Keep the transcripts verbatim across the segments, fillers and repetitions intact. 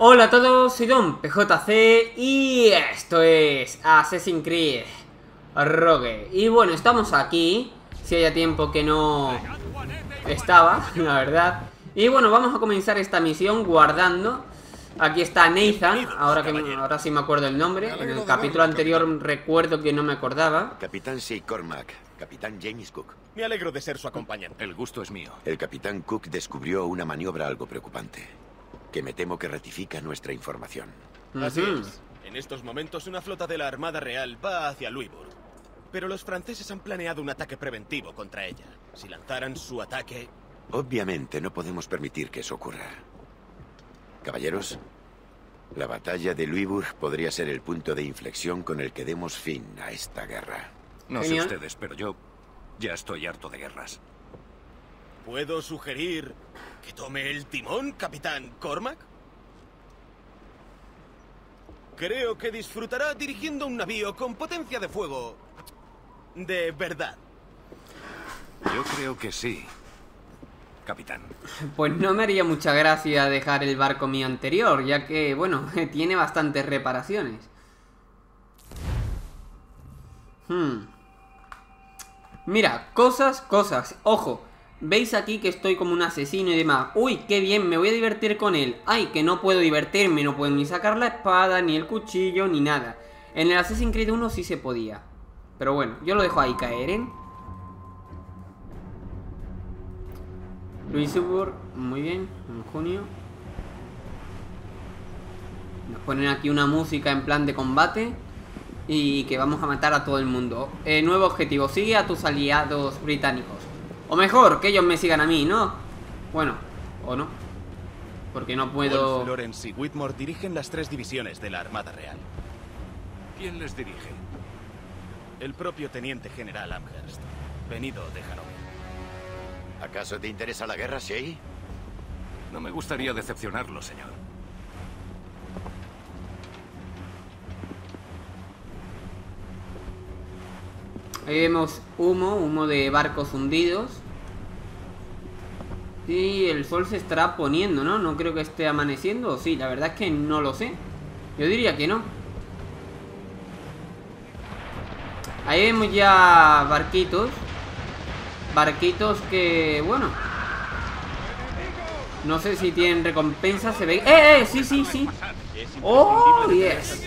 Hola a todos, soy Don P J C y esto es Assassin's Creed Rogue. Y bueno, estamos aquí, si haya tiempo que no estaba, la verdad. Y bueno, vamos a comenzar esta misión guardando. Aquí está Nathan, ahora, que, ahora sí me acuerdo el nombre. En el capítulo anterior recuerdo que no me acordaba. Capitán Shay Cormac, Capitán James Cook. Me alegro de ser su acompañante. El gusto es mío. El Capitán Cook descubrió una maniobra algo preocupante, que me temo que ratifica nuestra información. Así es. En estos momentos una flota de la Armada Real va hacia Louisbourg. Pero los franceses han planeado un ataque preventivo contra ella. Si lanzaran su ataque... Obviamente no podemos permitir que eso ocurra. Caballeros, la batalla de Louisbourg podría ser el punto de inflexión con el que demos fin a esta guerra. No Genial. sé ustedes, pero yo ya estoy harto de guerras. ¿Puedo sugerir que tome el timón, Capitán Cormac? Creo que disfrutará dirigiendo un navío con potencia de fuego de verdad. Yo creo que sí, capitán. Pues no me haría mucha gracia dejar el barco mío anterior, ya que, bueno, tiene bastantes reparaciones. Hmm. Mira, cosas, cosas. Ojo, veis aquí que estoy como un asesino y demás. Uy, qué bien, me voy a divertir con él. Ay, que no puedo divertirme, no puedo ni sacar la espada, ni el cuchillo, ni nada. En el Assassin's Creed uno sí se podía. Pero bueno, yo lo dejo ahí caer, ¿eh? Louisbourg, muy bien, en junio. Nos ponen aquí una música en plan de combate. Y que vamos a matar a todo el mundo. eh, Nuevo objetivo, sigue a tus aliados británicos. O mejor, que ellos me sigan a mí, ¿no? Bueno, o no, porque no puedo... Wolf, Lawrence y Whitmore dirigen las tres divisiones de la Armada Real. ¿Quién les dirige? El propio Teniente General Amherst, venido de Hanover. ¿Acaso te interesa la guerra, Shay? No me gustaría decepcionarlo, señor. Ahí vemos humo, humo de barcos hundidos. Y el sol se estará poniendo, ¿no? No creo que esté amaneciendo. Sí, la verdad es que no lo sé. Yo diría que no. Ahí vemos ya barquitos. Barquitos que, bueno, no sé si tienen recompensa. Se ve... ¡Eh, eh! Sí, sí, sí. ¡Oh, yes!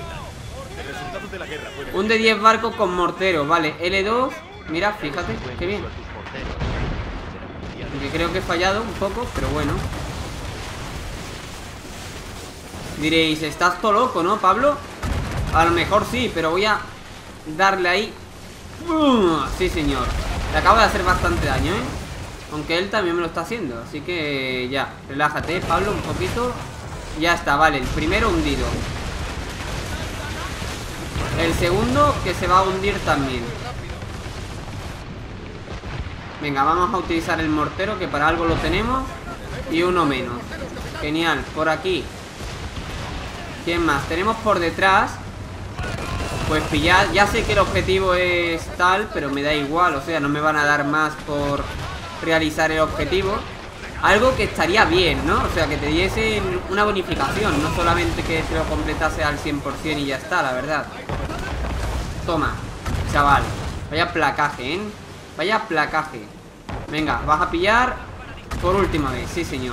Un de diez barcos con mortero, vale. L dos, mira, fíjate, qué bien. Aunque creo que he fallado un poco, pero bueno. Diréis, estás todo loco, ¿no, Pablo? A lo mejor sí, pero voy a darle ahí. ¡Bum! Sí, señor. Le acabo de hacer bastante daño, ¿eh? Aunque él también me lo está haciendo. Así que ya, relájate, Pablo, un poquito. Ya está, vale, el primero hundido. El segundo que se va a hundir también. Venga, vamos a utilizar el mortero, que para algo lo tenemos. Y uno menos. Genial, por aquí. ¿Quién más? Tenemos por detrás. Pues pillar, ya sé que el objetivo es tal, pero me da igual, o sea, no me van a dar más por realizar el objetivo. Algo que estaría bien, ¿no? O sea, que te diesen una bonificación, no solamente que te lo completase al cien por cien y ya está, la verdad. Toma, chaval. Vaya placaje, ¿eh? Vaya placaje. Venga, vas a pillar por última vez, sí señor.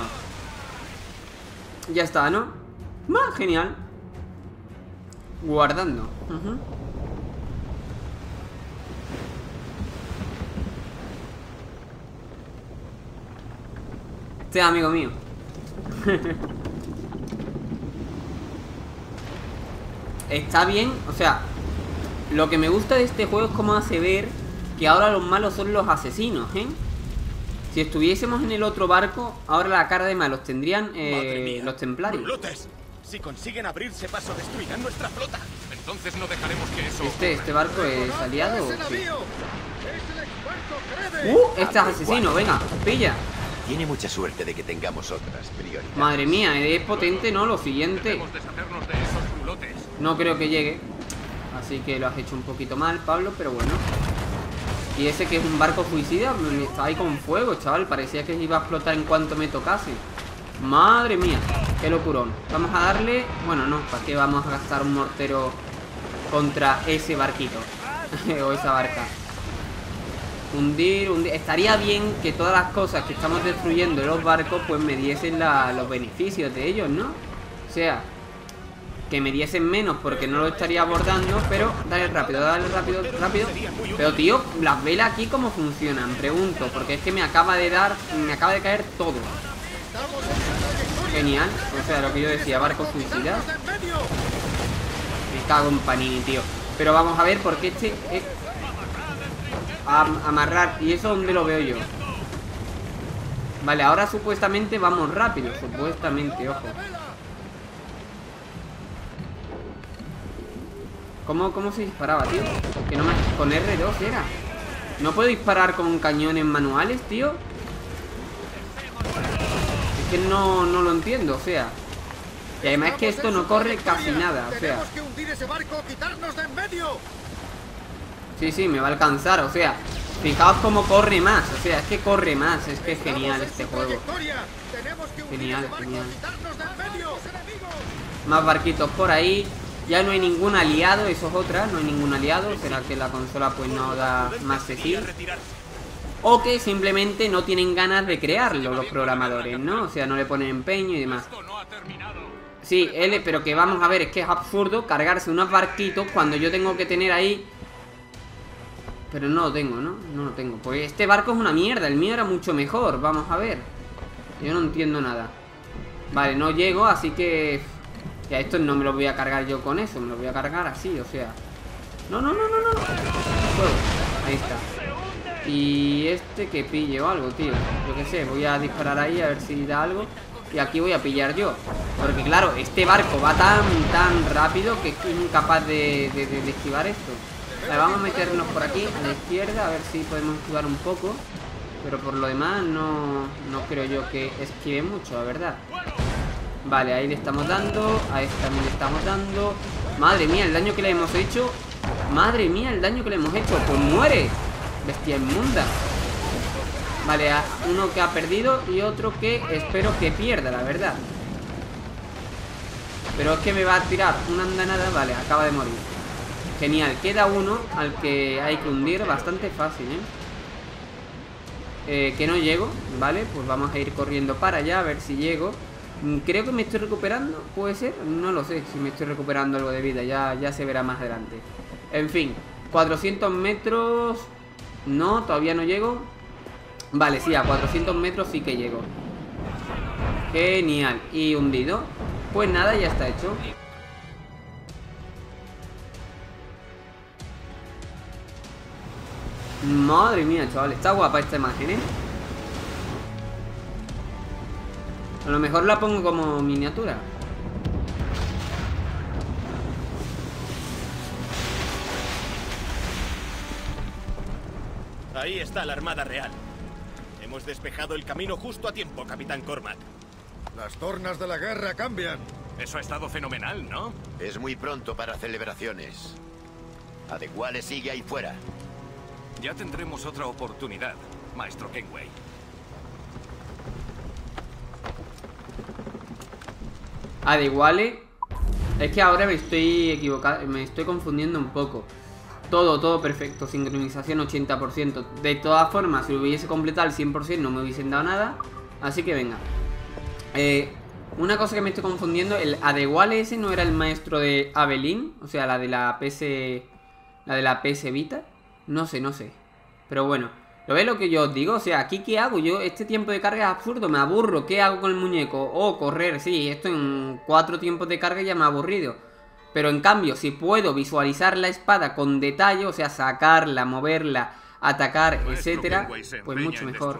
Ya está, ¿no? ¡Ah, genial! Guardando. uh-huh. Este es amigo mío. Está bien, o sea, lo que me gusta de este juego es cómo hace ver que ahora los malos son los asesinos, ¿eh? Si estuviésemos en el otro barco, ahora la cara de malos tendrían eh, los templarios. ¡Brulotes! Si consiguen abrirse paso, destruirán nuestra flota. Entonces no dejaremos que eso... Este, este barco es aliado. ¿Sí? Uh, este es asesino, venga, pilla. Tiene mucha suerte de que tengamos otras prioridades. Madre mía, es potente, ¿no? Lo siguiente. Debemos deshacernos de esos brulotes. No creo que llegue. Así que lo has hecho un poquito mal, Pablo, pero bueno. Y ese que es un barco suicida, está ahí con fuego, chaval. Parecía que iba a explotar en cuanto me tocase. Madre mía, qué locurón. Vamos a darle... Bueno, no, ¿para qué vamos a gastar un mortero contra ese barquito? O esa barca. Hundir, hundir. Estaría bien que todas las cosas que estamos destruyendo de los barcos pues me diesen la, los beneficios de ellos, ¿no? O sea, que me diesen menos porque no lo estaría abordando. Pero dale rápido, dale rápido, rápido. Pero tío, las velas aquí ¿cómo funcionan? Pregunto, porque es que me acaba de dar, me acaba de caer todo. Genial, o sea, lo que yo decía, barco suicida. Me cago en Panini, tío. Pero vamos a ver, porque este es... Am amarrar, ¿y eso dónde lo veo yo? Vale, ahora supuestamente vamos rápido. Supuestamente, ojo. ¿Cómo, cómo se disparaba, tío? Que no me... Con erre dos era. ¿No puedo disparar con cañones manuales, tío? Es que no, no lo entiendo, o sea. Y además es que esto no corre casi nada, o sea. Sí, sí, me va a alcanzar, o sea. Fijaos cómo corre más, o sea, es que corre más. Es que es genial este juego. Genial, genial. Más barquitos por ahí. Ya no hay ningún aliado, eso es otra. No hay ningún aliado, será que la consola pues no da más de sí. O que simplemente no tienen ganas de crearlo los programadores, ¿no? O sea, no le ponen empeño y demás. Sí, L, pero que vamos a ver, es que es absurdo cargarse unos barquitos cuando yo tengo que tener ahí... Pero no lo tengo, ¿no? No lo tengo. Pues este barco es una mierda, el mío era mucho mejor, vamos a ver. Yo no entiendo nada. Vale, no llego, así que... Ya esto no me lo voy a cargar yo con eso, me lo voy a cargar así, o sea... No, no, no, no, no. Fuego. Ahí está. Y este que pille o algo, tío. Yo qué sé, voy a disparar ahí a ver si da algo. Y aquí voy a pillar yo. Porque claro, este barco va tan, tan rápido que es incapaz de, de, de, de esquivar esto. Vale, vamos a meternos por aquí, a la izquierda, a ver si podemos esquivar un poco. Pero por lo demás no, no creo yo que esquive mucho, la verdad. Vale, ahí le estamos dando. A este también le estamos dando. Madre mía, el daño que le hemos hecho. Madre mía, el daño que le hemos hecho. Pues muere. Bestia inmunda. Vale, uno que ha perdido y otro que espero que pierda, la verdad. Pero es que me va a tirar una andanada. Vale, acaba de morir. Genial, queda uno al que hay que hundir. Bastante fácil, ¿eh? Eh, que no llego, vale, pues vamos a ir corriendo para allá a ver si llego. Creo que me estoy recuperando, ¿puede ser? No lo sé si me estoy recuperando algo de vida, ya, ya se verá más adelante. En fin, cuatrocientos metros. No, todavía no llego. Vale, sí, a cuatrocientos metros sí que llego. Genial, y hundido. Pues nada, ya está hecho. Madre mía, chaval, está guapa esta imagen, ¿eh? A lo mejor la pongo como miniatura. Ahí está la Armada Real. Hemos despejado el camino justo a tiempo, Capitán Cormac. Las tornas de la guerra cambian. Eso ha estado fenomenal, ¿no? Es muy pronto para celebraciones. Adeguale sigue ahí fuera. Ya tendremos otra oportunidad, Maestro Kenway. Adeguale. Es que ahora me estoy equivocando, me estoy confundiendo un poco. Todo, todo perfecto, sincronización ochenta por ciento. De todas formas, si lo hubiese completado al cien por ciento no me hubiesen dado nada. Así que venga. Eh, una cosa que me estoy confundiendo, el Adeguale ese no era el maestro de Avelin, o sea, la de la P S, la de la P S Vita. No sé, no sé. Pero bueno, ¿lo ves lo que yo os digo? O sea, ¿aquí qué hago? Yo, este tiempo de carga es absurdo, me aburro. ¿Qué hago con el muñeco? Oh, correr, sí, esto en cuatro tiempos de carga ya me ha aburrido. Pero en cambio, si puedo visualizar la espada con detalle, o sea, sacarla, moverla, atacar, etcétera, pues mucho mejor.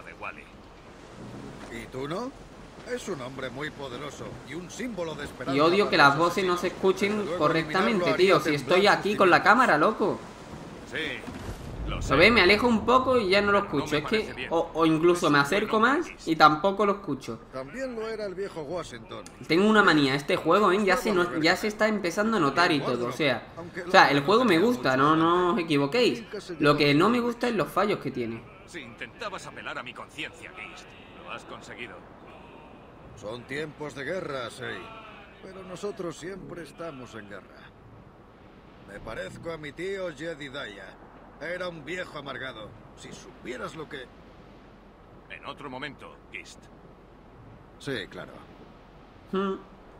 ¿Y tú no? Es un hombre muy poderoso y un símbolo de esperanza. Y odio que las voces no se escuchen correctamente, tío. Si estoy aquí con la cámara, loco. Sí, lo ¿Lo sé. ves? Me alejo un poco y ya no lo escucho. Es que, o, o incluso me acerco más y tampoco lo escucho. También lo era el viejo Washington. Tengo una manía, este juego, ¿eh? Ya se, no- ya se está empezando a notar y todo, o sea... O sea, el juego me gusta, no, no os equivoquéis. Lo que no me gusta es los fallos que tiene. Si intentabas apelar a mi conciencia, Geist, lo has conseguido. Son tiempos de guerra, Sei. Pero nosotros siempre estamos en guerra. Me parezco a mi tío Jedediah. Era un viejo amargado. Si supieras lo que... En otro momento, Gist. Sí, claro. Hmm.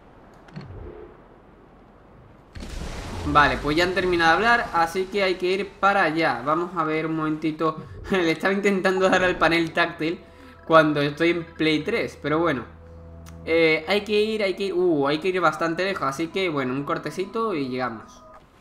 Vale, pues ya han terminado de hablar, así que hay que ir para allá. Vamos a ver un momentito. Le estaba intentando dar al panel táctil cuando estoy en Play tres, pero bueno. Eh, hay que ir, hay que ir... Uh, hay que ir bastante lejos, así que bueno, un cortecito y llegamos.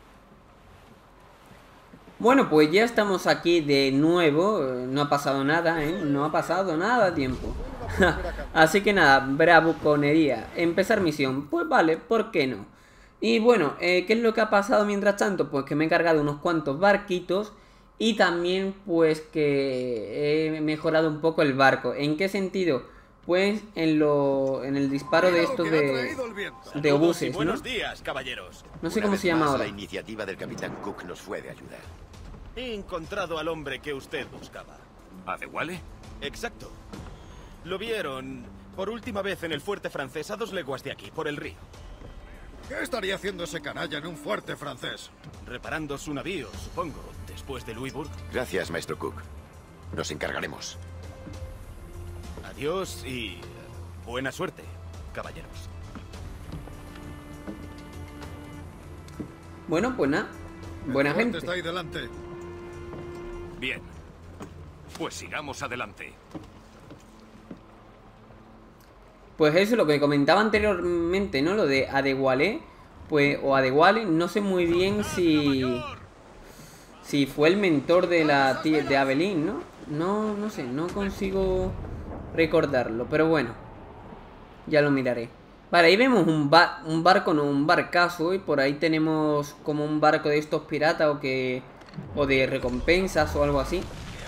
Bueno, pues ya estamos aquí de nuevo. No ha pasado nada, ¿eh? No ha pasado nada tiempo. Así que nada, bravuconería. Empezar misión. Pues vale, ¿por qué no? Y bueno, eh, ¿qué es lo que ha pasado mientras tanto? Pues que me he cargado unos cuantos barquitos. Y también pues que he mejorado un poco el barco. ¿En qué sentido? Pues en lo en el disparo de estos de, de obuses, ¿no? Buenos días, caballeros. No sé Una cómo vez se llama más, ahora. La iniciativa del capitán Cook nos fue de ayuda. He encontrado al hombre que usted buscaba. ¿Adewale? Exacto. Lo vieron por última vez en el fuerte francés a dos leguas de aquí, por el río. ¿Qué estaría haciendo ese canalla en un fuerte francés? Reparando su navío, supongo, después de Louisbourg. Gracias, maestro Cook. Nos encargaremos. Adiós y eh, buena suerte, caballeros. Bueno, pues nada. Buena El fuerte gente. está ahí delante. Bien. Pues sigamos adelante. Pues eso, lo que comentaba anteriormente, ¿no? Lo de Adewale, pues, o Adewale, no sé muy bien si... Si fue el mentor de la tía de Aveline, ¿no? No, no sé, no consigo recordarlo, pero bueno. Ya lo miraré. Vale, ahí vemos un, ba un barco, no, un barcazo, y por ahí tenemos como un barco de estos piratas o que... O de recompensas o algo así.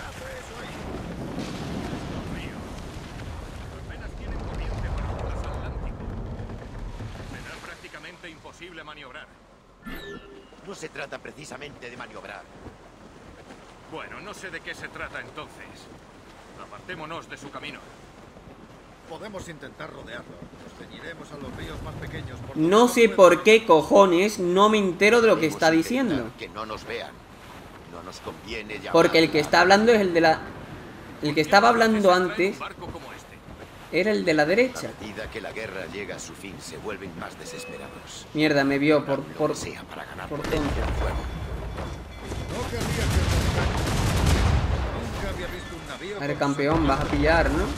Apenas tienen corriente para un paso atlántico. Será prácticamente imposible maniobrar. No se trata precisamente de maniobrar. Bueno, no sé de qué se trata entonces. Apartémonos de su camino. Podemos intentar rodearlo. Nos ceñiremos a los ríos más pequeños. Por No donde sé no por puedan- qué cojones no me entero de lo que Debemos está intentar diciendo. Que no nos vean. No nos conviene llamar. Porque el que está hablando es el de la... El que estaba hablando ¿Por qué se trae antes un barco como este? era el de la A derecha. medida que la guerra llega a su fin, se vuelven más desesperados. Mierda, me vio por... Lo por... que sea para ganar por potencia tonto. al fuego. No querría que os engañen. Nunca había visto un navío. A ver, con campeón, sus- vas a pillar, ¿no?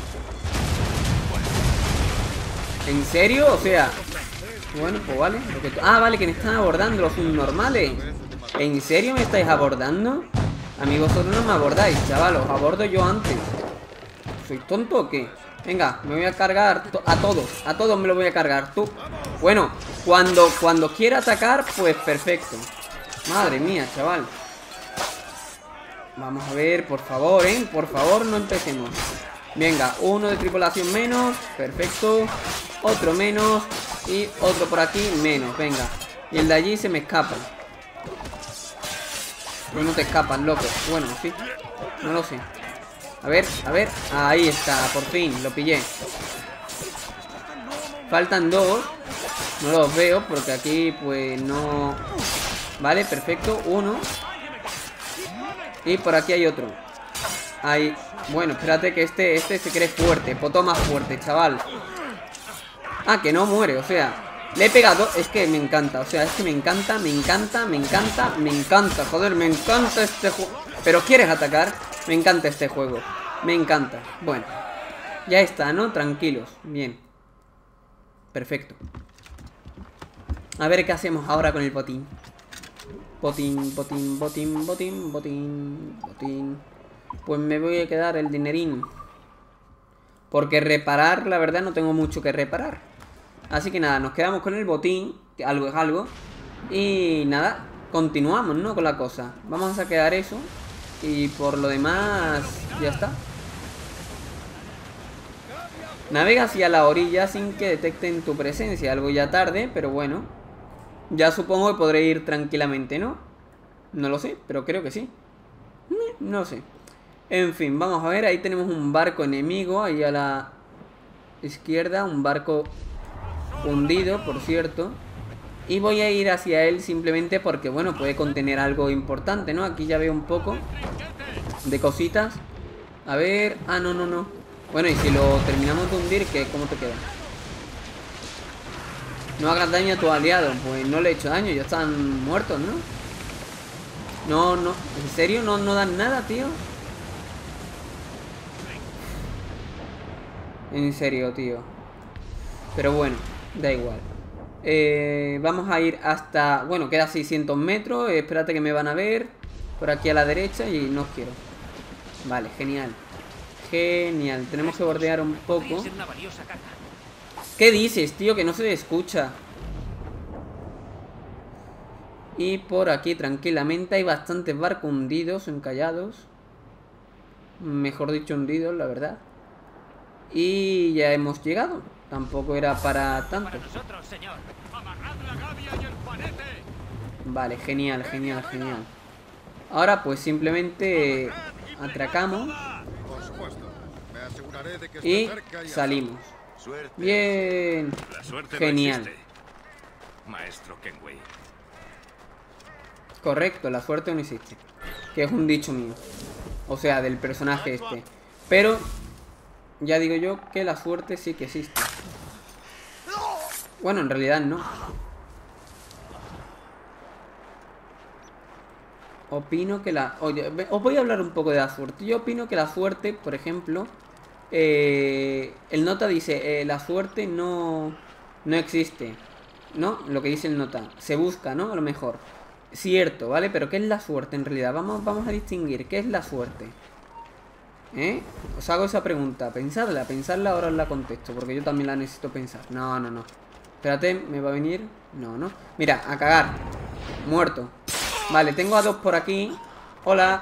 ¿En serio? O sea... Bueno, pues vale. Lo que tú- Ah, vale, que me están abordando los subnormales. ¿En serio me estáis abordando? A mí vosotros no me abordáis, chaval. Os abordo yo antes. ¿Sois tonto o qué? Venga, me voy a cargar to- a todos. A todos me lo voy a cargar. Tú. Bueno, cuando, cuando quiera atacar, pues perfecto. Madre mía, chaval. Vamos a ver, por favor, ¿eh? Por favor, no empecemos. Venga, uno de tripulación menos. Perfecto. Otro menos. Y otro por aquí menos. Venga. Y el de allí se me escapa. Pues no te escapas, loco. Bueno, sí. No lo sé. A ver, a ver. Ahí está, por fin, lo pillé. Faltan dos. No los veo porque aquí pues no... Vale, perfecto, uno. Y por aquí hay otro. Ahí. Bueno, espérate que este, este se cree fuerte. Poto más fuerte, chaval. Ah, que no muere, o sea... Le he pegado, es que me encanta, o sea, es que me encanta, me encanta, me encanta, me encanta, joder, me encanta este juego. Pero ¿quieres atacar? Me encanta este juego, me encanta. Bueno, ya está, ¿no? Tranquilos, bien. Perfecto. A ver qué hacemos ahora con el botín. Botín, botín, botín, botín, botín, botín. Pues me voy a quedar el dinerín. Porque reparar, la verdad, no tengo mucho que reparar. Así que nada, nos quedamos con el botín, que algo es algo. Y nada, continuamos, ¿no? Con la cosa. Vamos a saquear eso. Y por lo demás, ya está. Navega hacia la orilla sin que detecten tu presencia. Algo ya tarde, pero bueno. Ya supongo que podré ir tranquilamente, ¿no? No lo sé, pero creo que sí. No sé. En fin, vamos a ver, ahí tenemos un barco enemigo. Ahí a la... izquierda, un barco hundido, por cierto. Y voy a ir hacia él simplemente porque, bueno, puede contener algo importante, ¿no? Aquí ya veo un poco de cositas. A ver... Ah, no, no, no. Bueno, y si lo terminamos de hundir, ¿qué? ¿Cómo te queda? No hagas daño a tus aliados. Pues no le he hecho daño, ya están muertos, ¿no? No, no. ¿En serio? ¿No, no dan nada, tío? En serio, tío. Pero bueno, da igual. Eh, vamos a ir hasta... Bueno, queda seiscientos metros. eh, Espérate que me van a ver. Por aquí a la derecha y no os quiero. Vale, genial. Genial, tenemos que bordear un poco. ¿Qué dices, tío? Que no se escucha. Y por aquí tranquilamente hay bastantes barcos hundidos, encallados. Mejor dicho, hundidos, la verdad. Y ya hemos llegado. Tampoco era para tanto. Vale, genial, genial, genial. Ahora pues simplemente atracamos y salimos. Bien. Genial. Maestro Kenway. Correcto, la suerte no existe. Que es un dicho mío. O sea, del personaje este. Pero ya digo yo que la suerte sí que existe. Bueno, en realidad no. Opino que la... Oye, os voy a hablar un poco de la suerte. Yo opino que la suerte, por ejemplo... Eh, el nota dice... Eh, la suerte no... No existe. ¿No? Lo que dice el nota. Se busca, ¿no? A lo mejor. Cierto, ¿vale? Pero ¿qué es la suerte en realidad? Vamos, vamos a distinguir. ¿Qué es la suerte? ¿Eh? Os hago esa pregunta. Pensadla, pensadla, ahora os la contesto. Porque yo también la necesito pensar. No, no, no. Espérate, ¿me va a venir? No, no. Mira, a cagar. Muerto. Vale, tengo a dos por aquí. Hola.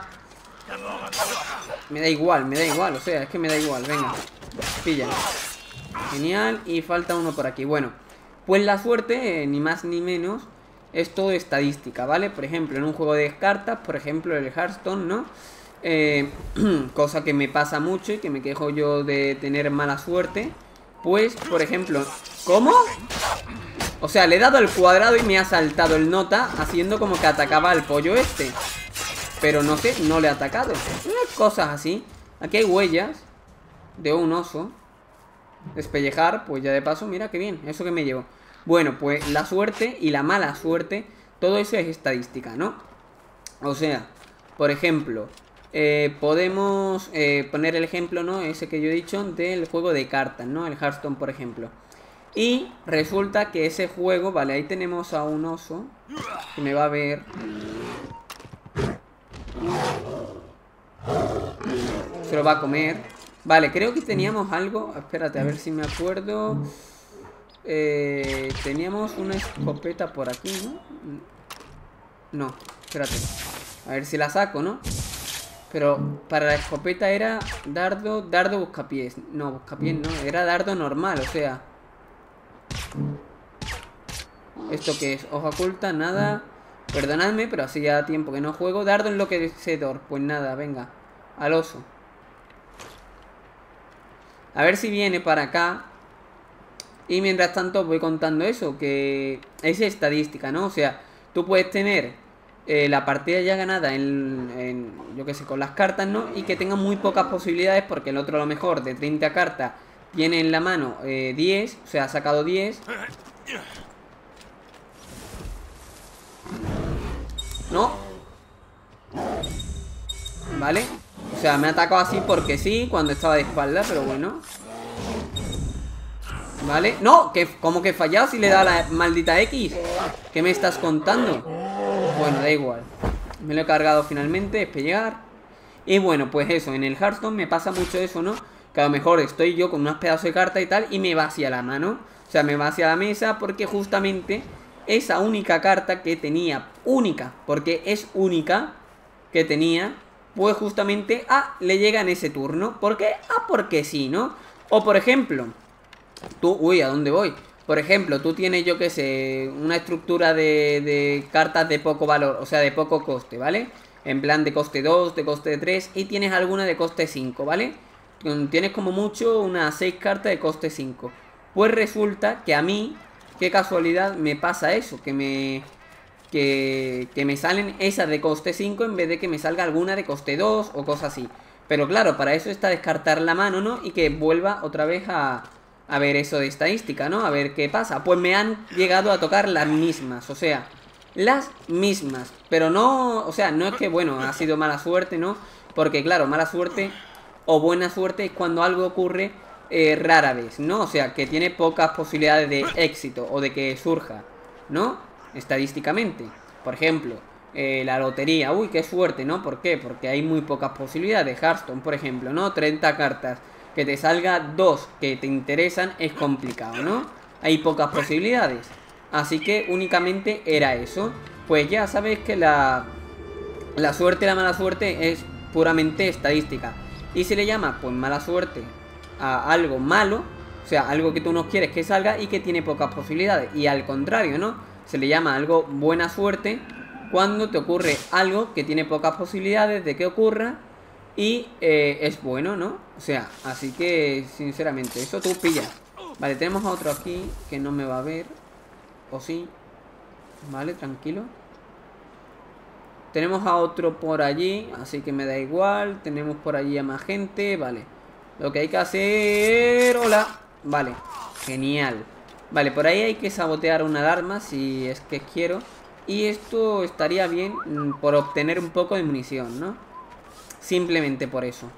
Me da igual, me da igual. O sea, es que me da igual. Venga, pilla. Genial, y falta uno por aquí. Bueno, pues la suerte, eh, ni más ni menos, es todo estadística, ¿vale? Por ejemplo, en un juego de cartas, por ejemplo, el Hearthstone, ¿no? Eh, cosa que me pasa mucho y que me quejo yo de tener mala suerte. Pues, por ejemplo... ¿Cómo? O sea, le he dado al cuadrado y me ha saltado el nota, haciendo como que atacaba al pollo este. Pero no sé, no le ha atacado. Unas cosas así. Aquí hay huellas de un oso. Despellejar, pues ya de paso, mira qué bien, eso que me llevo. Bueno, pues la suerte y la mala suerte, todo eso es estadística, ¿no? O sea, por ejemplo, eh, podemos eh, poner el ejemplo, ¿no? Ese que yo he dicho del juego de cartas, ¿no? El Hearthstone, por ejemplo. Y resulta que ese juego, vale, ahí tenemos a un oso que me va a ver. Se lo va a comer. Vale, creo que teníamos algo. Espérate, a ver si me acuerdo. Eh, teníamos una escopeta por aquí, ¿no? No, espérate. A ver si la saco, ¿no? Pero para la escopeta era dardo, dardo buscapiés. No, buscapiés no, era dardo normal, o sea. ¿Esto qué es? Hoja oculta, nada. Perdonadme, pero así ya tiempo que no juego. Dardo enloquecedor, pues nada, venga. Al oso. A ver si viene para acá. Y mientras tanto voy contando eso, que es estadística, ¿no? O sea, tú puedes tener eh, la partida ya ganada en, en, yo qué sé, con las cartas, ¿no? Y que tenga muy pocas posibilidades porque el otro a lo mejor de treinta cartas tiene en la mano eh, diez, o sea, ha sacado diez. ¿No? ¿Vale? O sea, me ha atacado así porque sí, cuando estaba de espalda, pero bueno. ¿Vale? ¡No! Que ¿Cómo que he fallado si le da la maldita X? ¿Qué me estás contando? Bueno, da igual. Me lo he cargado finalmente, despellegar. Y bueno, pues eso, en el Hearthstone me pasa mucho eso, ¿no? Que a lo mejor estoy yo con unos pedazos de carta y tal y me va hacia la mano. O sea, me va hacia la mesa porque justamente esa única carta que tenía, única, porque es única que tenía, pues justamente, ah, le llega en ese turno. ¿Por qué? Ah, porque sí, ¿no? O por ejemplo, tú, uy, ¿a dónde voy? Por ejemplo, tú tienes, yo qué sé, una estructura de, de cartas de poco valor, o sea, de poco coste, ¿vale? En plan de coste dos, de coste tres, y tienes alguna de coste cinco, ¿vale? tienes como mucho unas seis cartas de coste cinco. Pues resulta que a mí, qué casualidad, me pasa eso, que me... Que, que me salen esas de coste cinco en vez de que me salga alguna de coste dos o cosas así. Pero claro, para eso está descartar la mano, ¿no? Y que vuelva otra vez a, a ver eso de estadística, ¿no? A ver qué pasa. Pues me han llegado a tocar las mismas, o sea, las mismas. Pero no, o sea, no es que, bueno, ha sido mala suerte, ¿no? Porque claro, mala suerte o buena suerte es cuando algo ocurre eh, rara vez, ¿no? O sea, que tiene pocas posibilidades de éxito o de que surja, ¿no? Estadísticamente, por ejemplo, eh, la lotería, uy, qué suerte, ¿no? ¿Por qué? Porque hay muy pocas posibilidades. Hearthstone, por ejemplo, ¿no? treinta cartas, que te salga dos que te interesan es complicado, ¿no? Hay pocas posibilidades, así que únicamente era eso. Pues ya sabes que la, la suerte y la mala suerte es puramente estadística. Y se le llama, pues, mala suerte a algo malo, o sea, algo que tú no quieres que salga y que tiene pocas posibilidades. Y al contrario, ¿no? Se le llama algo buena suerte cuando te ocurre algo que tiene pocas posibilidades de que ocurra y eh, es bueno, ¿no? O sea, así que, sinceramente, eso tú pillas. Vale, tenemos a otro aquí que no me va a ver. ¿O sí? Vale, tranquilo. Tenemos a otro por allí, así que me da igual. Tenemos por allí a más gente, vale. Lo que hay que hacer... ¡Hola! Vale, genial. Vale, por ahí hay que sabotear una alarma si es que quiero. Y esto estaría bien mm, por obtener un poco de munición, ¿no? Simplemente por eso.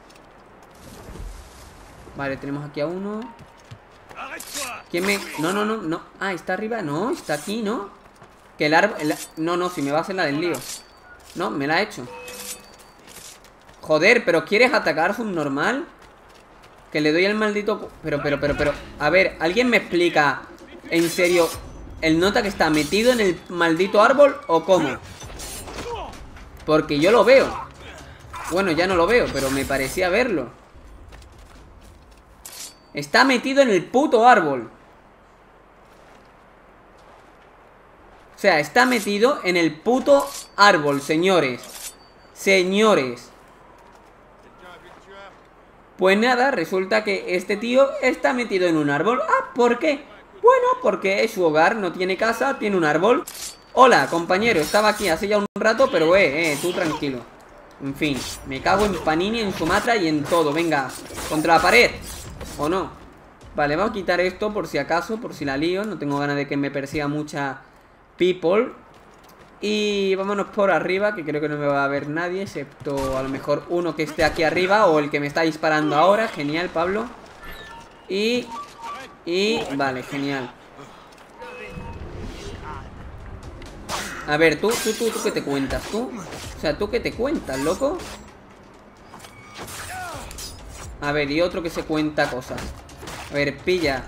Vale, tenemos aquí a uno. ¿Quién me...? No, no, no, no. Ah, ¿está arriba? No, está aquí, ¿no? Que el árbol... El... No, no, si me va a hacer la del lío. No, me la ha hecho. Joder, ¿pero quieres atacar subnormal? Que le doy el maldito... Pero, pero, pero, pero... A ver, ¿alguien me explica en serio el nota que está metido en el maldito árbol o cómo? Porque yo lo veo. Bueno, ya no lo veo, pero me parecía verlo. Está metido en el puto árbol. O sea, está metido en el puto árbol, señores. Señores. Pues nada, resulta que este tío está metido en un árbol. Ah, ¿por qué? Bueno, porque es su hogar, no tiene casa, tiene un árbol. Hola, compañero, estaba aquí hace ya un rato, pero eh, eh, tú tranquilo. En fin, me cago en Panini, en Sumatra y en todo. Venga, contra la pared. ¿O no? Vale, vamos a quitar esto por si acaso, por si la lío. No tengo ganas de que me persiga mucha people. Y vámonos por arriba, que creo que no me va a ver nadie, excepto a lo mejor uno que esté aquí arriba o el que me está disparando ahora. Genial, Pablo. Y... Y... Vale, genial. A ver, tú, tú, tú, tú, ¿qué te cuentas? ¿Tú? O sea, ¿tú qué te cuentas, loco? A ver, y otro que se cuenta cosas. A ver, pilla.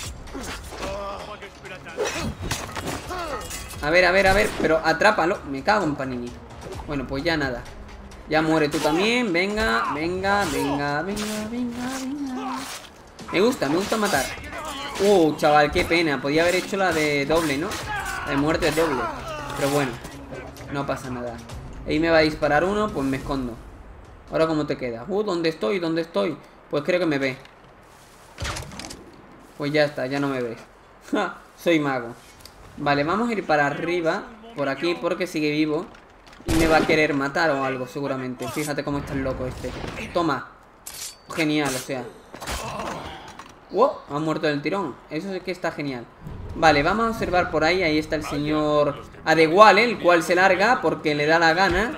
A ver, a ver, a ver, pero atrápalo. Me cago en Panini. Bueno, pues ya nada. Ya muere tú también. Venga, venga, venga, venga, venga, venga. Me gusta, me gusta matar. Uh, chaval, qué pena. Podía haber hecho la de doble, ¿no? La de muerte doble. Pero bueno, no pasa nada. Ahí me va a disparar uno, pues me escondo. Ahora, ¿cómo te queda? Uh, ¿dónde estoy? ¿Dónde estoy? Pues creo que me ve. Pues ya está, ya no me ves. Ja, soy mago. Vale, vamos a ir para arriba, por aquí, porque sigue vivo. Y me va a querer matar o algo, seguramente. Fíjate cómo está el loco este. Toma. Genial, o sea. ¡Wow! Ha muerto del tirón. Eso es que está genial. Vale, vamos a observar por ahí. Ahí está el señor Adewale, el cual se larga porque le da la gana.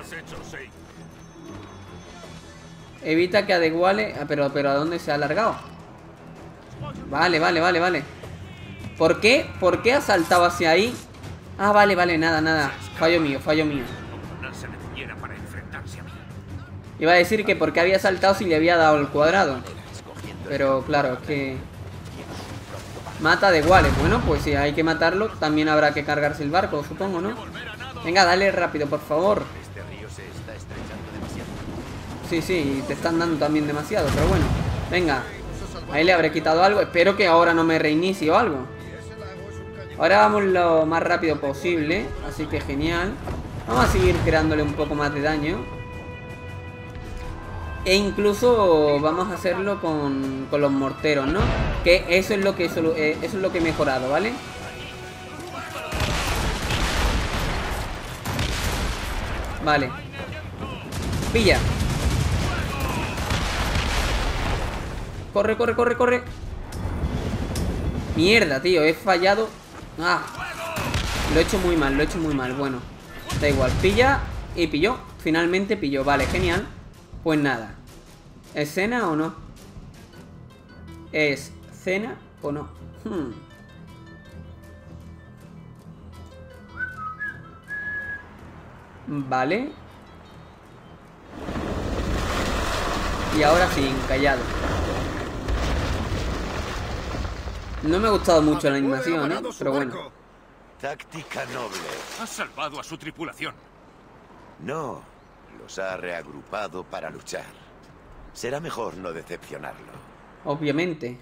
Evita que Adewale... Ah, pero, pero ¿a dónde se ha alargado? Vale, vale, vale, vale. ¿Por qué? ¿Por qué ha saltado hacia ahí? Ah, vale, vale, nada, nada. Fallo mío, fallo mío. Iba a decir que porque había saltado si le había dado el cuadrado. Pero claro, es que... Mata de iguales. Bueno, pues si hay que matarlo, también habrá que cargarse el barco, supongo, ¿no? Venga, dale rápido, por favor. Sí, sí, te están dando también demasiado, pero bueno. Venga, ahí le habré quitado algo. Espero que ahora no me reinicie o algo. Ahora vamos lo más rápido posible. Así que genial. Vamos a seguir creándole un poco más de daño. E incluso vamos a hacerlo con, con los morteros, ¿no? Que eso es lo que solo, eh, eso es lo que he mejorado, ¿vale? Vale. Pilla. Corre, corre, corre, corre. Mierda, tío, he fallado. Ah, lo he hecho muy mal, lo he hecho muy mal. Bueno, da igual, pilla. Y pilló, finalmente pilló. Vale, genial. Pues nada. ¿Es cena o no? ¿Es cena o no? Hmm. Vale. Y ahora sí, callado. No me ha gustado mucho la animación, ¿eh? Pero bueno. Táctica noble. Has salvado a su tripulación. No, los ha reagrupado para luchar. Será mejor no decepcionarlo. Obviamente.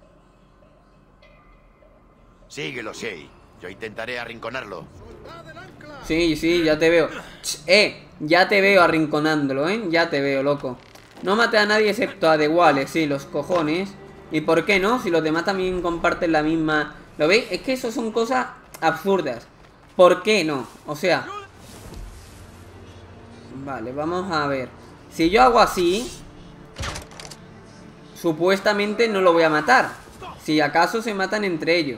Síguelo, Shay. Yo intentaré arrinconarlo. Sí, sí, ya te veo. Ch, eh, ya te veo arrinconándolo, ¿eh? Ya te veo, loco. No mate a nadie excepto a Dewale, sí, los cojones. ¿Y por qué no? Si los demás también comparten la misma... ¿Lo veis? Es que eso son cosas absurdas. ¿Por qué no? O sea... Vale, vamos a ver. Si yo hago así... Supuestamente no lo voy a matar. Si acaso se matan entre ellos.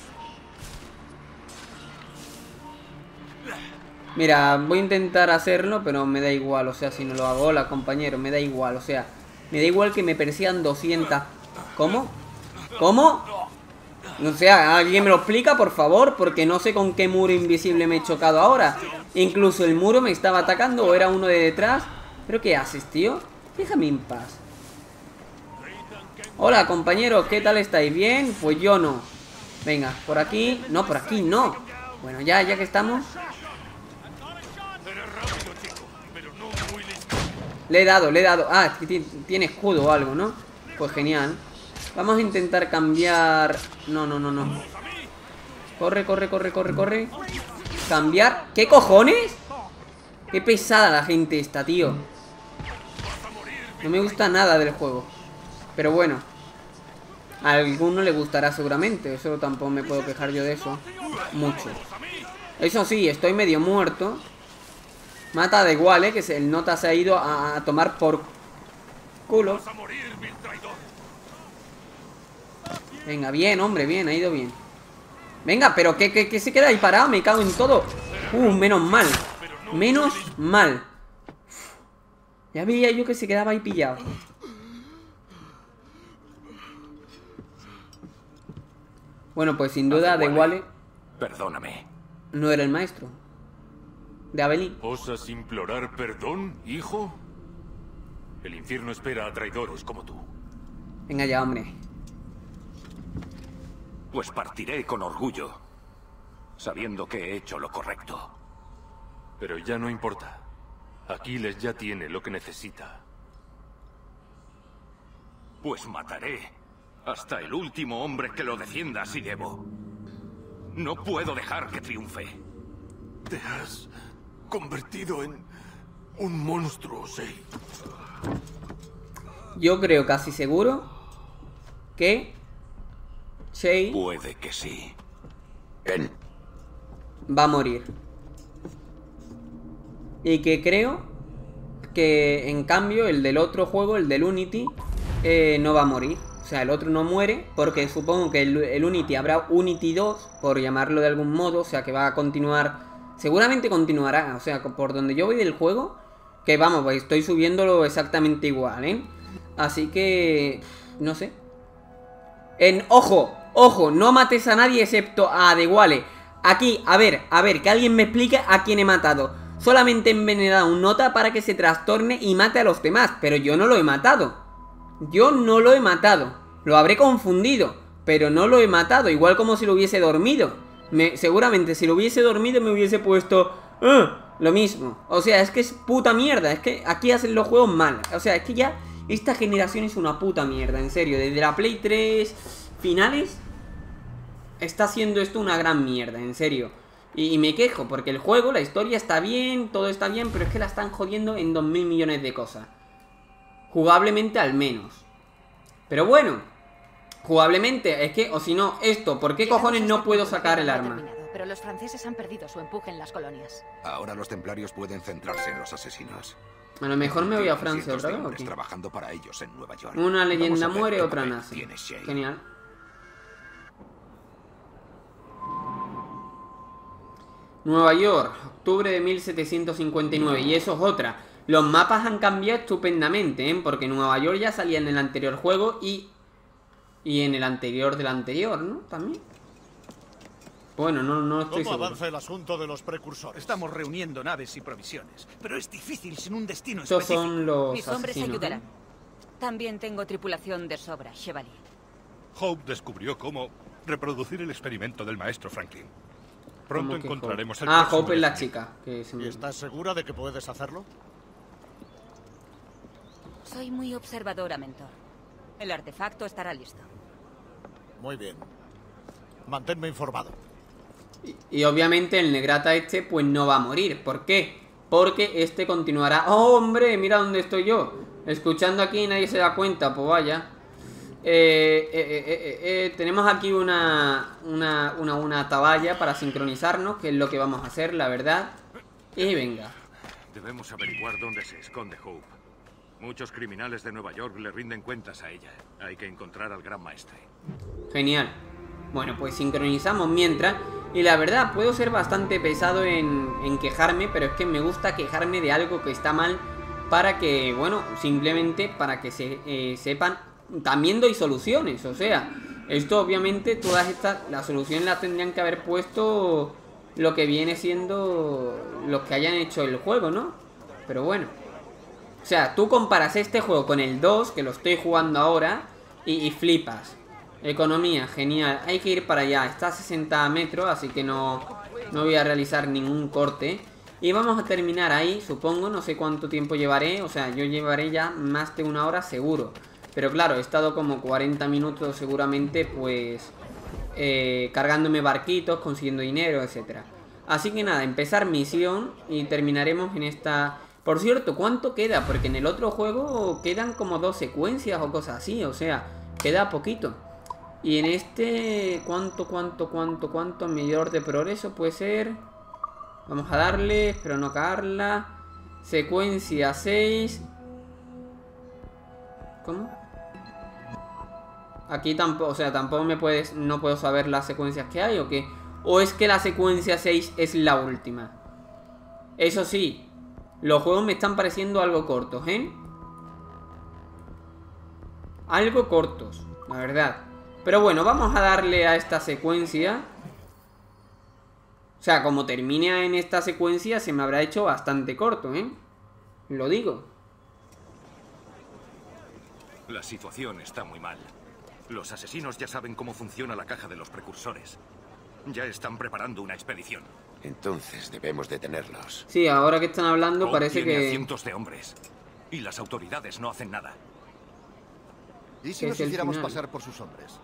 Mira, voy a intentar hacerlo, pero me da igual. O sea, si no lo hago, hola compañero, me da igual. O sea, me da igual que me persigan doscientas. ¿Cómo? ¿Cómo? O sea, ¿alguien me lo explica, por favor? Porque no sé con qué muro invisible me he chocado ahora. Incluso el muro me estaba atacando o era uno de detrás. ¿Pero qué haces, tío? Déjame en paz. Hola, compañeros, ¿qué tal estáis? ¿Bien? Pues yo no. Venga, por aquí. No, por aquí no. Bueno, ya, ya que estamos. Le he dado, le he dado. Ah, tiene escudo o algo, ¿no? Pues genial. Vamos a intentar cambiar. No, no, no, no. Corre, corre, corre, corre, corre. Cambiar. ¿Qué cojones? Qué pesada la gente esta, tío. No me gusta nada del juego. Pero bueno, a alguno le gustará seguramente. Eso tampoco me puedo quejar yo de eso. Mucho. Eso sí, estoy medio muerto. Mata a Dewale, que el nota se ha ido a, a tomar por culo. Venga, bien, hombre, bien, ha ido bien. Venga, pero que, que, que se queda ahí parado, me cago en todo. Uh, menos mal. Menos mal. Ya veía yo que se quedaba ahí pillado. Bueno, pues sin duda Dewale Perdóname. no era el maestro de Abelín. ¿Osas implorar perdón, hijo? El infierno espera a traidores como tú. Venga ya, hombre. Pues partiré con orgullo, sabiendo que he hecho lo correcto. Pero ya no importa. Aquiles ya tiene lo que necesita. Pues mataré hasta el último hombre que lo defienda si debo. No puedo dejar que triunfe. Te has convertido en un monstruo, Shay. Yo creo casi seguro que Shay Puede que sí. Ken. va a morir. Y que creo que en cambio el del otro juego, el del Unity, eh, no va a morir. O sea, el otro no muere porque supongo que el, el Unity habrá Unity dos, por llamarlo de algún modo. O sea, que va a continuar. Seguramente continuará. O sea, por donde yo voy del juego, que vamos, pues estoy subiéndolo exactamente igual, ¿eh? Así que... no sé. En... ¡Ojo! ¡Ojo! No mates a nadie excepto a Dewale. Aquí, a ver, a ver, que alguien me explique a quién he matado. Solamente he envenenado un nota para que se trastorne y mate a los demás. Pero yo no lo he matado. Yo no lo he matado. Lo habré confundido, pero no lo he matado. Igual como si lo hubiese dormido. Me, seguramente si lo hubiese dormido me hubiese puesto... ¡Ah! Lo mismo. O sea, es que es puta mierda. Es que aquí hacen los juegos mal. O sea, es que ya esta generación es una puta mierda. En serio, desde la Play tres finales está haciendo esto una gran mierda. En serio. Y, y me quejo porque el juego, la historia está bien, todo está bien, pero es que la están jodiendo en dos mil millones de cosas. Jugablemente al menos. Pero bueno, jugablemente, es que, o si no, esto, ¿por qué cojones no puedo sacar el arma? Pero los franceses han perdido su empuje en las colonias. Ahora los templarios pueden centrarse en los asesinos. A lo mejor me voy a Francia otra vez, ¿o qué? Trabajando para ellos en Nueva York. Una leyenda Vamos a ver muere, qué otra papel nace. tiene Shay. Genial. Nueva York, octubre de mil setecientos cincuenta y nueve. Y eso es otra. Los mapas han cambiado estupendamente, ¿eh? Porque Nueva York ya salía en el anterior juego y... Y en el anterior del anterior, ¿no? También. Bueno, no, no estoy ¿Cómo seguro. avanza el asunto de los precursores? Estamos reuniendo naves y provisiones, pero es difícil sin un destino Estos específico. son los Mis hombres asesinos, ayudarán. ¿eh? También tengo tripulación de sobra, Chevalier. Hope descubrió cómo reproducir el experimento del maestro Franklin. Pronto ¿Cómo que encontraremos Hope? el Ah, próximo Hope es la destino. chica que se me... ¿Y estás segura de que puedes hacerlo? Soy muy observadora, mentor. El artefacto estará listo. Muy bien. Manténme informado. Y, y obviamente el negrata este pues no va a morir. ¿Por qué? Porque este continuará... ¡Oh, hombre! Mira dónde estoy yo. Escuchando aquí y nadie se da cuenta. Pues vaya. Eh, eh, eh, eh, eh, tenemos aquí una, una, una, una atalaya para sincronizarnos, que es lo que vamos a hacer, la verdad. Y venga. Debemos averiguar dónde se esconde Hope. Muchos criminales de Nueva York le rinden cuentas a ella. Hay que encontrar al gran maestre. Genial. Bueno, pues sincronizamos mientras. Y la verdad, puedo ser bastante pesado en, en quejarme, pero es que me gusta quejarme de algo que está mal para que, bueno, simplemente para que se eh, sepan. También doy soluciones, o sea, esto obviamente todas estas, las soluciones las tendrían que haber puesto lo que viene siendo los que hayan hecho el juego, ¿no? Pero bueno. O sea, tú comparas este juego con el dos, que lo estoy jugando ahora, y, y flipas. Economía, genial. Hay que ir para allá. Está a sesenta metros, así que no, no voy a realizar ningún corte. Y vamos a terminar ahí, supongo. No sé cuánto tiempo llevaré. O sea, yo llevaré ya más de una hora seguro. Pero claro, he estado como cuarenta minutos seguramente, pues... Eh, cargándome barquitos, consiguiendo dinero, etcétera. Así que nada, empezar misión y terminaremos en esta... Por cierto, ¿cuánto queda? Porque en el otro juego quedan como dos secuencias o cosas así. O sea, queda poquito. Y en este... ¿Cuánto, cuánto, cuánto, cuánto? Medidor de progreso puede ser... Vamos a darle, espero no cagarla. Secuencia seis. ¿Cómo? Aquí tampoco, o sea, tampoco me puedes... No puedo saber las secuencias que hay o qué. O es que la secuencia seis es la última. Eso sí, los juegos me están pareciendo algo cortos, ¿eh? Algo cortos, la verdad. Pero bueno, vamos a darle a esta secuencia. O sea, como termine en esta secuencia, se me habrá hecho bastante corto, ¿eh? Lo digo. La situación está muy mal. Los asesinos ya saben cómo funciona la caja de los precursores. Ya están preparando una expedición. Entonces debemos detenerlos. Sí, ahora que están hablando Hope parece tiene a que... cientos de hombres. Y las autoridades no hacen nada. ¿Y si Que nos es el hiciéramos final. pasar por sus hombres?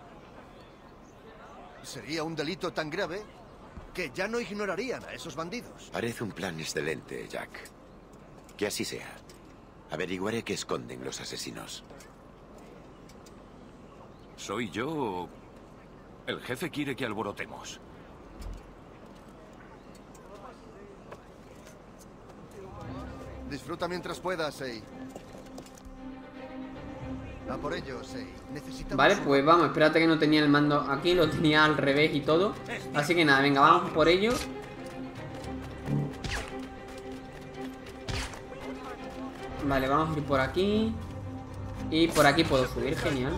Sería un delito tan grave que ya no ignorarían a esos bandidos. Parece un plan excelente, Jack. Que así sea. Averiguaré qué esconden los asesinos. ¿Soy yo o...? El jefe quiere que alborotemos. Disfruta mientras puedas, Sei. A por ello, Sei. Necesitamos... Vale, pues vamos, espérate que no tenía el mando aquí, lo tenía al revés y todo. Así que nada, venga, vamos por ello. Vale, vamos a ir por aquí. Y por aquí puedo subir, genial.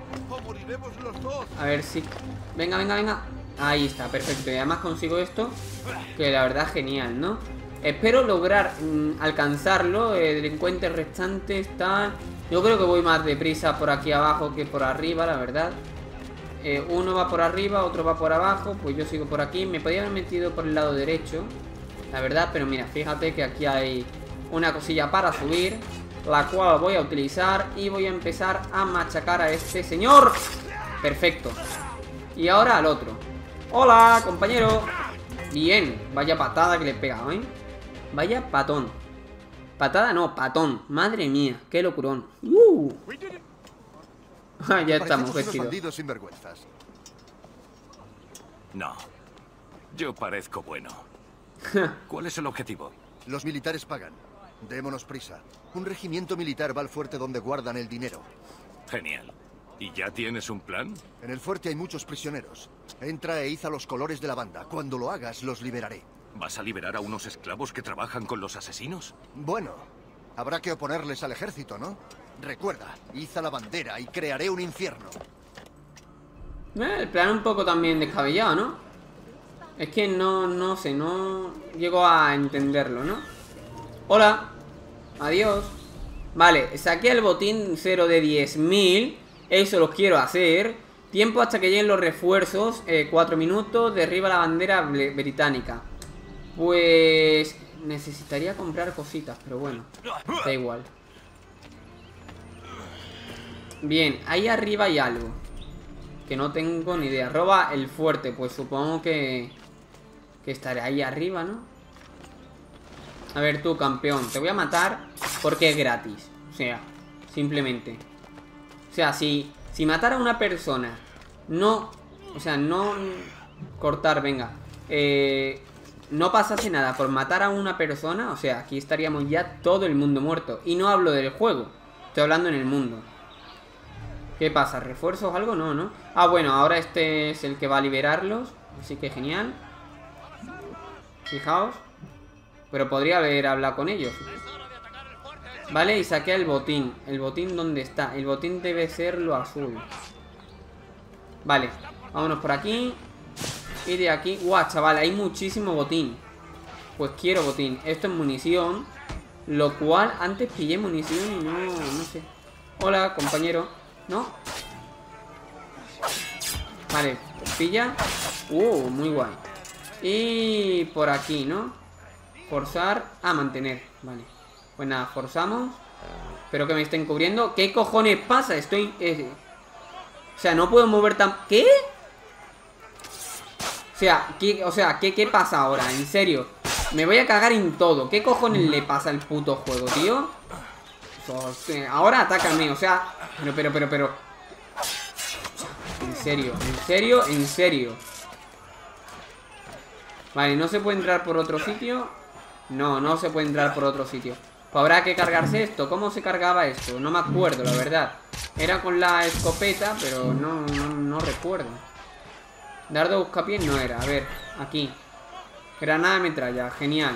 A ver si... Venga, venga, venga. Ahí está, perfecto. Y además consigo esto, que la verdad genial, ¿no? Espero lograr mmm, alcanzarlo. eh, Delincuentes restantes, tal. Yo creo que voy más deprisa por aquí abajo que por arriba, la verdad. eh, Uno va por arriba, otro va por abajo. Pues yo sigo por aquí. Me podría haber metido por el lado derecho, la verdad, pero mira, fíjate que aquí hay una cosilla para subir, la cual voy a utilizar y voy a empezar a machacar a este señor. Perfecto. Y ahora al otro. Hola, compañero. Bien, vaya patada que le he pegado, ¿eh? Vaya patón. Patada no, patón. Madre mía, qué locurón. Uh. Ah, ya estamos vestidos. bandidos sinvergüenzas. No. Yo parezco bueno. ¿Cuál es el objetivo? Los militares pagan. Démonos prisa. Un regimiento militar va al fuerte donde guardan el dinero. Genial. ¿Y ya tienes un plan? En el fuerte hay muchos prisioneros. Entra e iza los colores de la banda. Cuando lo hagas, los liberaré. ¿Vas a liberar a unos esclavos que trabajan con los asesinos? Bueno, habrá que oponerles al ejército, ¿no? Recuerda, iza la bandera y crearé un infierno. Eh, el plan un poco también descabellado, ¿no? Es que no, no sé, no llego a entenderlo, ¿no? Hola. Adiós. Vale, saqué el botín cero de diez mil. Eso lo quiero hacer. Tiempo hasta que lleguen los refuerzos. eh, cuatro minutos. Derriba la bandera británica. Pues... necesitaría comprar cositas, pero bueno, da igual. Bien, ahí arriba hay algo que no tengo ni idea. Roba el fuerte, pues supongo que Que estaré ahí arriba, ¿no? A ver tú, campeón, te voy a matar porque es gratis. O sea, simplemente. O sea, si, si matar a una persona no... O sea, no... Cortar, venga eh... no pasase nada por matar a una persona, o sea, aquí estaríamos ya todo el mundo muerto. Y no hablo del juego, estoy hablando en el mundo. ¿Qué pasa? ¿Refuerzos o algo? No, ¿no? Ah, bueno, ahora este es el que va a liberarlos. Así que genial. Fijaos. Pero podría haber hablado con ellos. Vale, y saqué el botín. ¿El botín dónde está? El botín debe ser lo azul. Vale, vámonos por aquí. Y de aquí, guau, chaval, hay muchísimo botín. Pues quiero botín. Esto es munición. Lo cual, antes pillé munición y no, no sé. Hola, compañero. ¿No? Vale, pilla. Uh, muy guay. Y por aquí, ¿no? Forzar a mantener. Vale, pues nada, forzamos. Espero que me estén cubriendo. ¿Qué cojones pasa? Estoy... Eh... O sea, no puedo mover tan... ¿Qué? O sea, ¿qué, o sea, ¿qué, ¿qué pasa ahora? En serio, me voy a cagar en todo. ¿Qué cojones le pasa al puto juego, tío? O sea, ahora atácame, o sea... Pero, pero, pero, pero... En serio, en serio, en serio. Vale, ¿no se puede entrar por otro sitio? No, no se puede entrar por otro sitio. Pues habrá que cargarse esto. ¿Cómo se cargaba esto? No me acuerdo, la verdad. Era con la escopeta, pero no, no, no recuerdo. Dardo buscapiés no era. A ver, aquí. Granada de metralla, genial.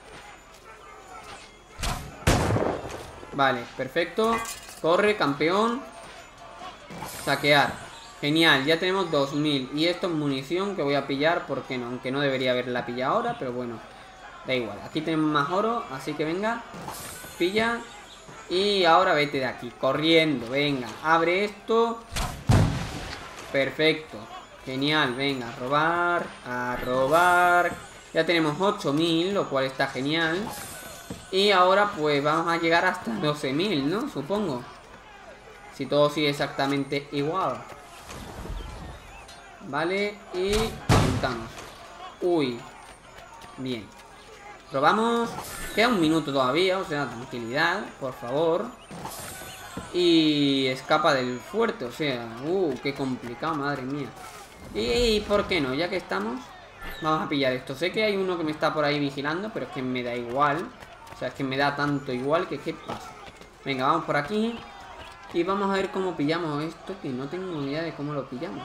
Vale, perfecto. Corre, campeón. Saquear. Genial, ya tenemos dos mil. Y esto es munición que voy a pillar, ¿por qué no? Aunque no debería haberla pillado ahora, pero bueno, da igual, aquí tenemos más oro. Así que venga, pilla. Y ahora vete de aquí, corriendo, venga. Abre esto. Perfecto, genial, venga, a robar. A robar. Ya tenemos ocho mil, lo cual está genial. Y ahora pues vamos a llegar hasta doce mil, ¿no? Supongo. Si todo sigue exactamente igual. Vale, y juntamos. Uy. Bien. Probamos. Queda un minuto todavía, o sea, tranquilidad, por favor. Y escapa del fuerte, o sea, uh, qué complicado, madre mía. Y, ¿por qué no? Ya que estamos, vamos a pillar esto. Sé que hay uno que me está por ahí vigilando, pero es que me da igual. O sea, es que me da tanto igual que qué pasa. Venga, vamos por aquí. Y vamos a ver cómo pillamos esto, que no tengo ni idea de cómo lo pillamos.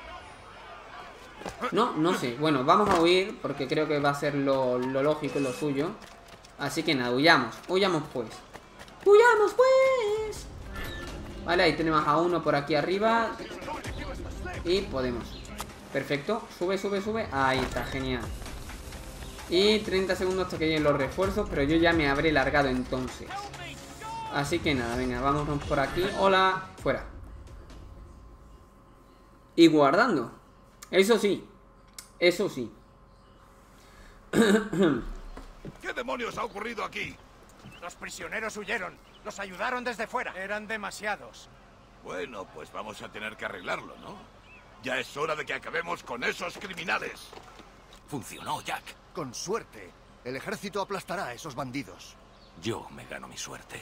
No, no sé. Bueno, vamos a huir porque creo que va a ser lo, lo lógico y lo suyo. Así que nada, huyamos. Huyamos pues. ¡Huyamos pues! Vale, ahí tenemos a uno por aquí arriba. Y podemos. Perfecto. Sube, sube, sube. Ahí está, genial. Y treinta segundos hasta que lleguen los refuerzos. Pero yo ya me habré largado entonces. Así que nada, venga, vámonos por aquí. Hola, fuera. Y guardando. Eso sí, eso sí. ¿Qué demonios ha ocurrido aquí? Los prisioneros huyeron. Los ayudaron desde fuera. Eran demasiados. Bueno, pues vamos a tener que arreglarlo, ¿no? Ya es hora de que acabemos con esos criminales. Funcionó, Jack. Con suerte, el ejército aplastará a esos bandidos. Yo me gano mi suerte.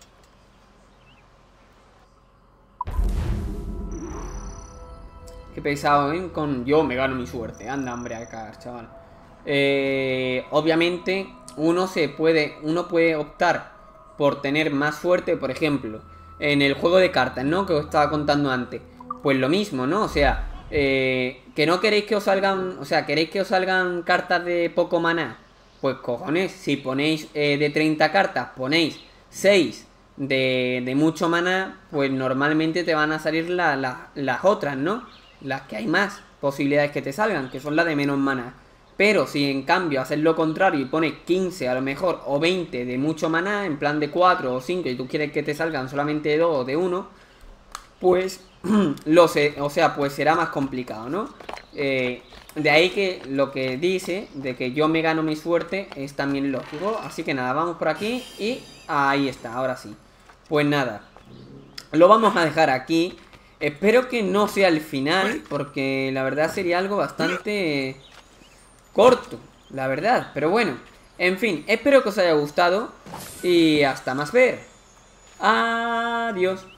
Qué pesado, ¿eh? Con yo me gano mi suerte. Anda, hombre, a cagar, chaval. Eh, obviamente, uno se puede. Uno puede optar por tener más suerte, por ejemplo, en el juego de cartas, ¿no? Que os estaba contando antes. Pues lo mismo, ¿no? O sea, eh, que no queréis que os salgan. O sea, queréis que os salgan cartas de poco maná. Pues cojones, si ponéis eh, de treinta cartas, ponéis seis de, de mucho maná, pues normalmente te van a salir la, la, las otras, ¿no? Las que hay más posibilidades que te salgan, que son las de menos maná. Pero si en cambio haces lo contrario y pones quince a lo mejor o veinte de mucho maná, en plan de cuatro o cinco, y tú quieres que te salgan solamente de dos o de uno, pues lo sé, o sea, pues será más complicado, ¿no? Eh, de ahí que lo que dice de que yo me gano mi suerte es también lógico. Así que nada, vamos por aquí y ahí está, ahora sí. Pues nada, lo vamos a dejar aquí. Espero que no sea el final, porque la verdad sería algo bastante corto, la verdad. Pero bueno, en fin, espero que os haya gustado y hasta más ver. Adiós.